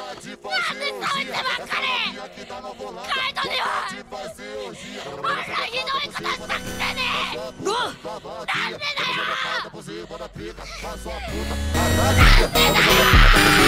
なんでそいつばっかりカイトにはあんなひどいことしたくせにゴーなんでだよなんでだよ